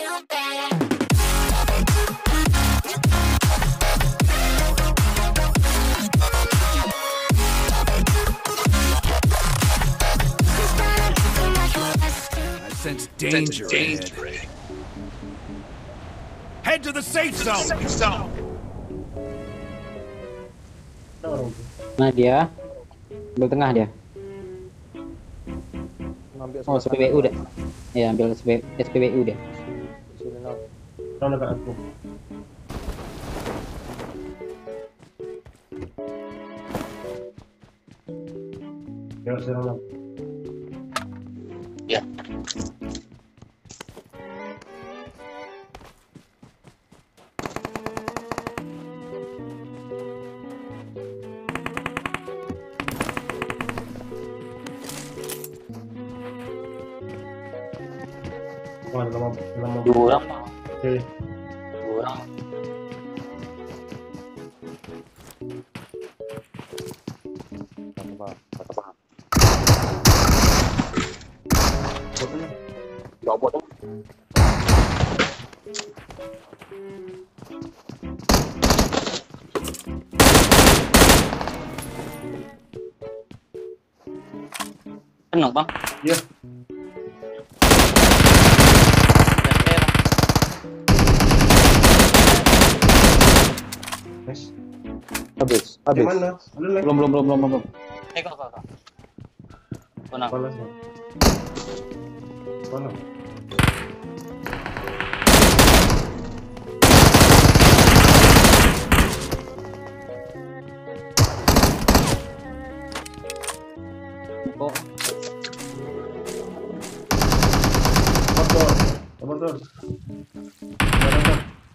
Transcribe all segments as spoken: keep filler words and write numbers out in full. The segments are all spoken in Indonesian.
Sense danger, danger ahead. Head to the safe zone. Safe zone. Nah dia, ambil tengah dia. Oh S P B U deh. Ya ambil S P B U deh. Kalau dekat aku. Ya serang. Ya. Wah, lama, lama. Dua orang. Oke. Dua orang. Apa? Apa? Robot tu. Penuh bang. Ya. Nice. Habis, habis. Mana? Belum, belum, belum, belum, belum. Eh kau kau kau. Mana? Panas. Mana? Oh, Betul. Betul. Mana?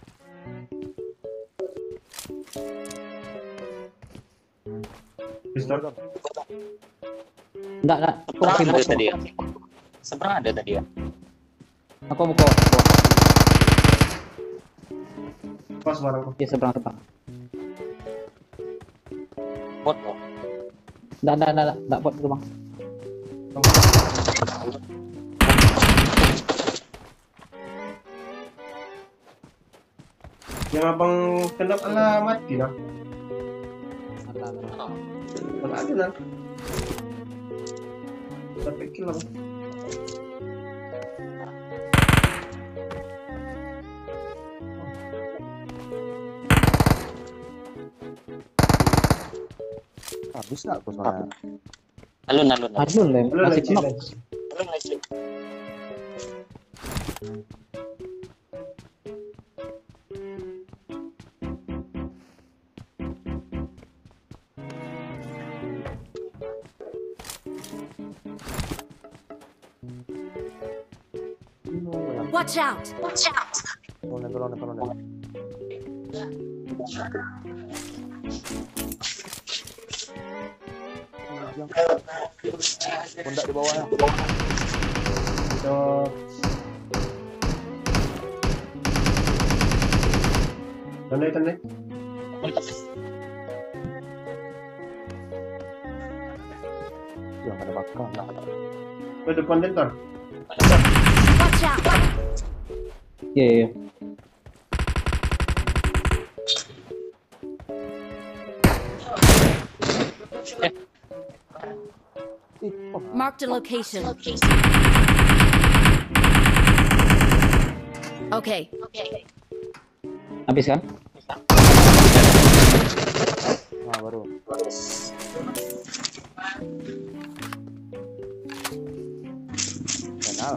Pistol. enggak, enggak. Seberang ada tadi ya. Seberang ada tadi ya. Aku buka. Pas barangku. Dia seberang seberang. Bot kok. Enggak, enggak, enggak, enggak buat itu bang. Yang abang kendap ala mati lah. Mana ada lah. Sampai kill lah. Habis tak aku soalnya? Alun alun. Alun lah, Belum masih lagi. knock. Alun lagi. Watch out! Watch out! Tolong, tolong, tolong. Pundak di bawah. Kita tandai tandai. Yang ada bakar. Ke depan dentar. Watch out! Iya, iya, iya. Marked a location. Okay. Habis kan? Nah, baru. Kenal.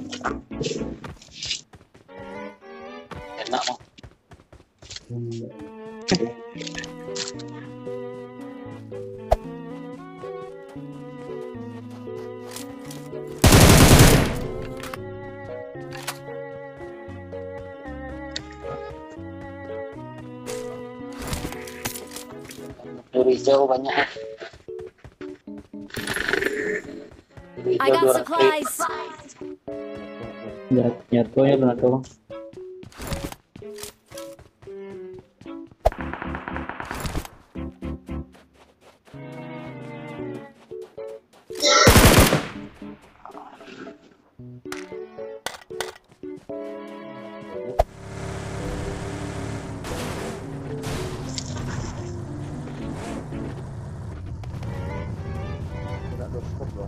Enak mau. Dari jauh banyak. Dari I jauh got dua ratus. supplies. Ya, nyatu ya benar tuh bang. gua.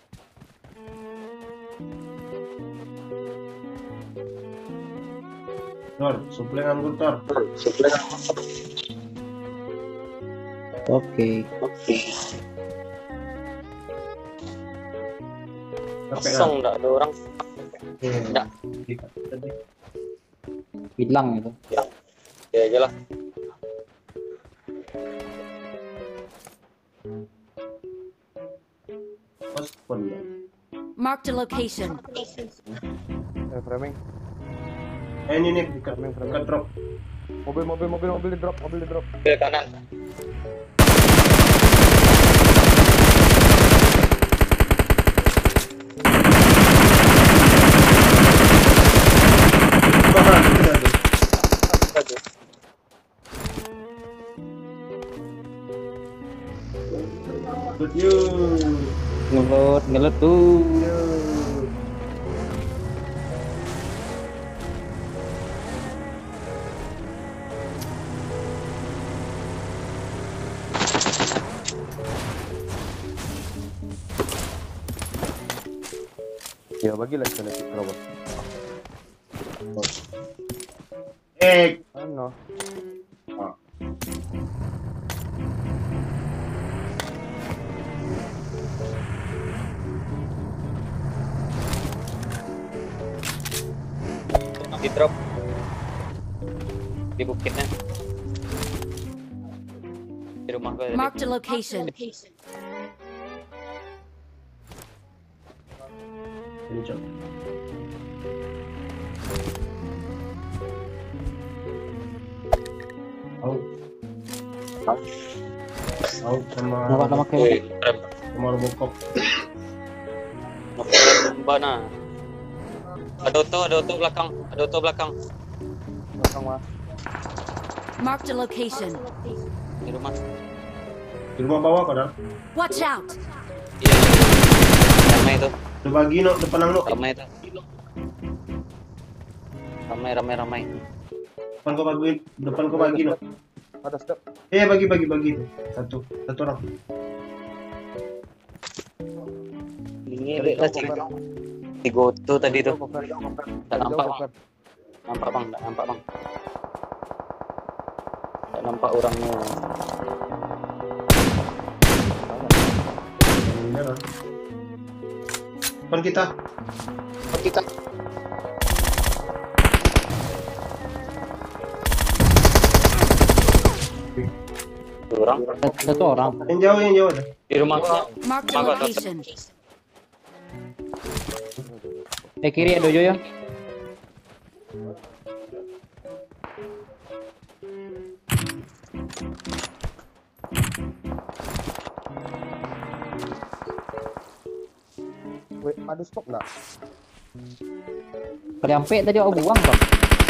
Tor, suplai anggur Tor. Suplai. Oke. Oke. Kosong Kosong enggak ada orang. Enggak. Tadi. Hilang itu. Ya. Ya aja lah. Pas pun. Marked a location. Eh, framing. Eh ini nih dekat Framing, framing. dekat drop. Mobil, mobil, mobil, mobil di drop, mobil di drop. Ke kanan. Wah, sudah tuh. Good you. Ngelut, ngelut tuh. Ya bagilah sekali kerobot. Eh, Ano? ah. Di drop. Di bukitnya. Di rumah gue. Marked a location. Ini cok. Au. Au sama Nama nama Woi, kayak rem. sama Robocop. Mana? Ada auto, ada auto belakang, ada auto belakang. Belakang mah. Marked a location. Di rumah. Di rumah bawah kadang. Watch out. Iya. Ramai itu, Udah bagi no depan nang no. ramai itu. Ramai, ramai, ramai. Depan kau bagi, depan kau bagi no. Ada step. Eh bagi bagi bagi satu satu orang. Ini lah sih. Di goto tadi tuh. Tak nampak bang. Nampak bang, tak nampak bang. Tak nampak orangnya. Ini lah. Depan kita. Kita. Orang satu orang. Yang jauh yang jauh ada. di rumah gua. Marked a Mangga, location. Eh kiri ada Jojo ya. Wait, ada stop enggak? Nyampe tadi aku buang bang.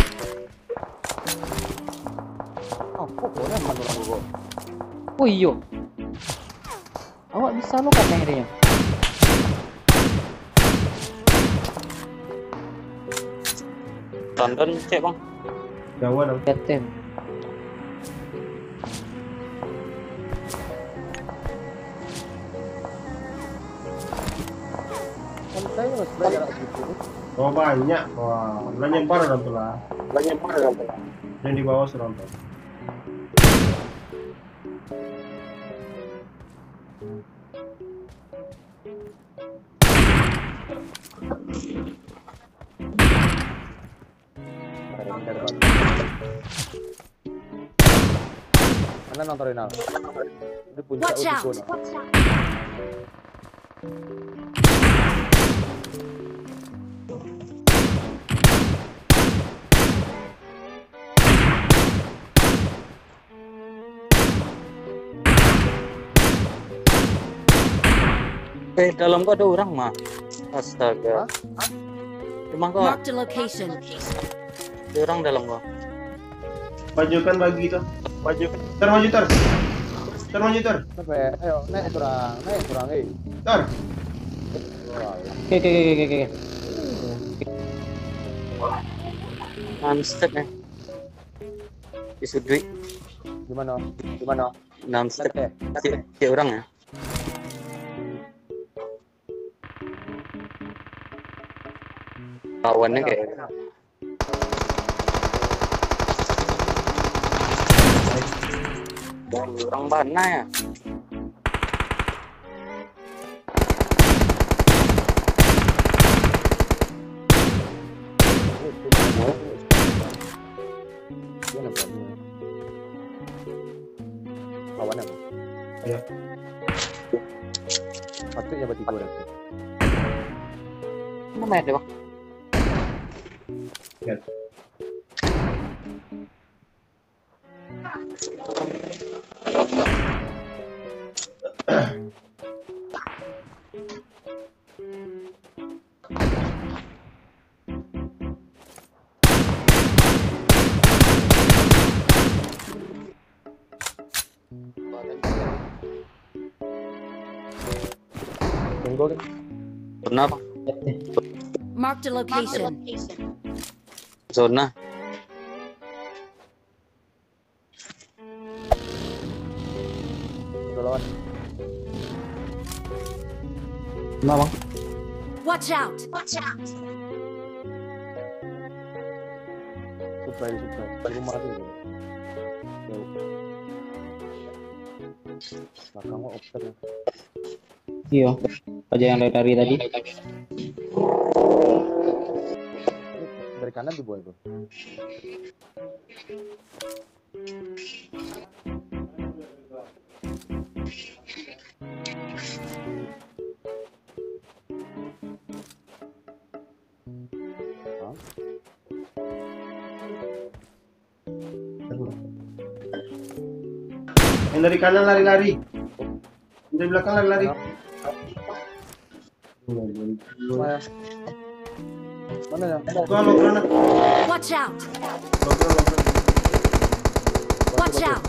Oh, kok boleh man orang gua. Oh iyo. Awak bisa lo kan akhirnya. Tonton cek bang. Jauh ada. Betul. Kan saya masih belajar gitu. Oh banyak. Wah, lah nyebar orang tuh lah. Banyak banget. Yang di bawah serang tuh. Ada yang dari bawah. Mana nonton Rinal? Di puncak Watch out. Utukono. Eh dalam gua ada orang mah. Astaga. Rumah gua Marked a location. ada orang dalam gua. Majukan bagi itu. Maju. Ter maju ter. Ter maju ter. Sampai ayo naik kurang, naik kurang eh. Ter. Oke oke oke oke oke. Non-stop ya. Di sudut. Di mana? Di mana? Non-stop. Lete. Si, si orang ya. Lawannya kayak orang mana ya? Lawannya apa? Iya. Patrick ya berarti gue dapet. Mana ya, Bang? Ya. Tunggu kan? Zona apa? Marked a location. Zona. Udah lawan. Mana bang? Watch out! Supply, supply. Di rumah tuh. Jauh. Belakang gua opter ya. Iya. Aja yang lari tadi. Dari kanan tuh boy tuh. Yang dari kanan lari-lari. Yang dari belakang lari-lari. Mana? Mana ya? Tuh, lo mana? Watch out! Lo lo Watch out!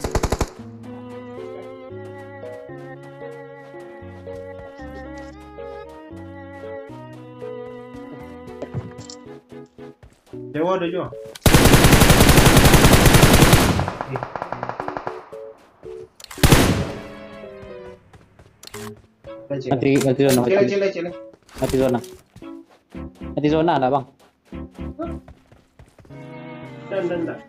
Dewa ada juga. Mati, mati zona. Cile, Mati, cile, cile. mati zona. Mati zona ada bang. Dan, dan, dan.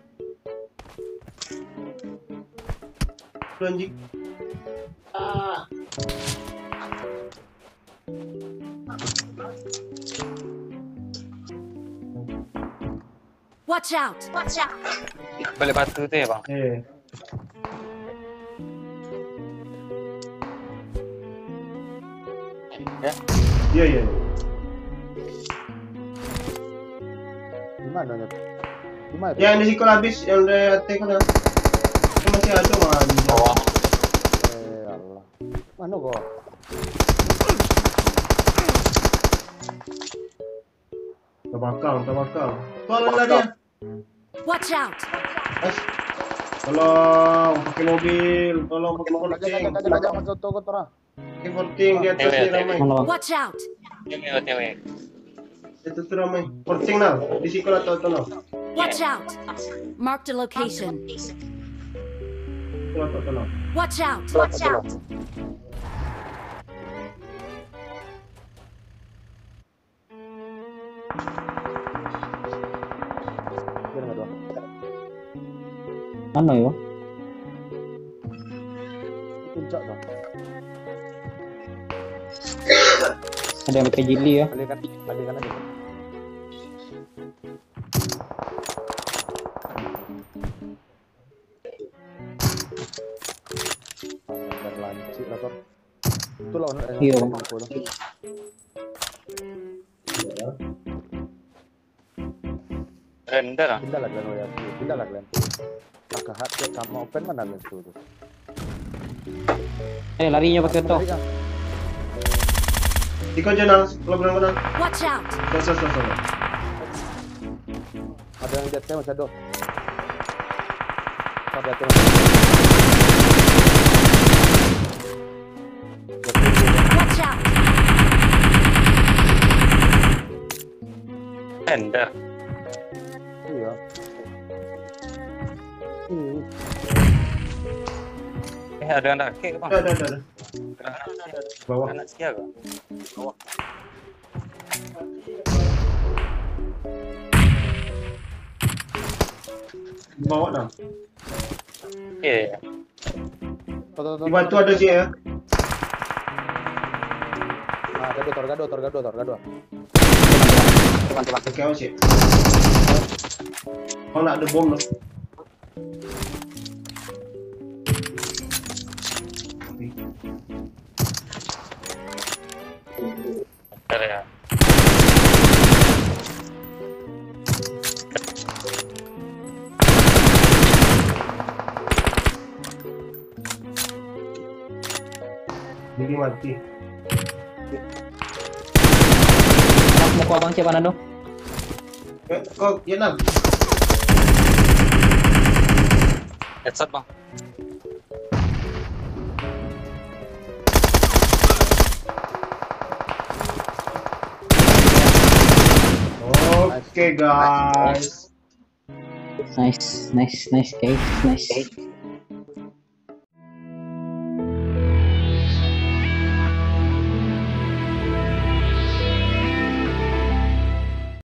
Lu anjing. Ah. Watch out! Watch out! Balik batu itu ya, Bang? Eh. Ya. Iya, iya. Gimana ya? Gimana? Yang di sikol habis, yang dari hati kan. Itu masih ada mah. Bawah. Eh Allah. Mana kok? Tabakal, tabakal. Tolong lari ya. Watch out! As. Tolong pakai mobil, tolong pakai mobil. Aja aja aja aja masuk toko terang. Pakai forting di atas ini ramai. Mana bang? Watch out! Cewek, cewek. Itu tuh ramai. Forting nal, di sikol atau tolong. Watch out! Marked a location. Tolong atau tolong. Watch out! Watch out! Biar enggak doang. Mana ya bang? Puncak dong. Ada yang pakai jili ya. Balikan, balikan aja. Biar lancip lah Tor. Itu lawan Iya. aku tuh. Render. Pindah lah kalian ya. Pindah lah kalian. Kakak hati sama open mana kalian tuh? Eh larinya pakai to. Sikol jangan, kalau benar benar. Watch out! Terus, terus, terus. Ada yang lihat saya masih ada. Ada yang Watch out! Render. iya. Ini Eh, ada anak kek, Bang. Ada, ada, ada. Bawah. Anak siaga. Bawah. bawah dah. Iya. Tuh, tuh, tuh, Di batu tuh, ada tuh. sih ya. Ah, gado, torgado, torgado, torgado. Teman teman. Oke, awas ya. Kalau nak ada bom loh. Bentar ya. Jadi mati. Mau kau abang siapa nado? Eh, kau jalan. Headshot bang. Oke guys. Nice, nice, nice guys, nice.